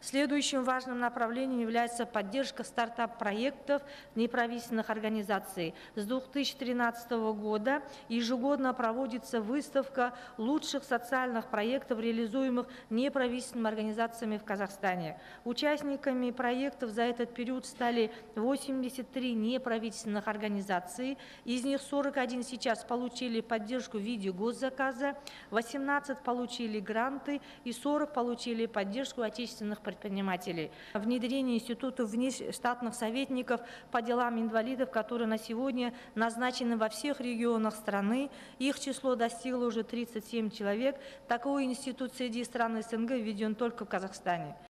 Следующим важным направлением является поддержка стартап-проектов неправительственных организаций. С 2013 года ежегодно проводится выставка лучших социальных проектов, реализуемых неправительственными организациями в Казахстане. Участниками проектов за этот период стали 83 неправительственных организаций. Из них 41 сейчас получили поддержку в виде госзаказа, 18 получили гранты и 40 получили поддержку отечественных предпринимателей. Внедрение институтов внештатных советников по делам инвалидов, которые на сегодня назначены во всех регионах страны. Их число достигло уже 37 человек. Такой институт среди стран СНГ введен только в Казахстане.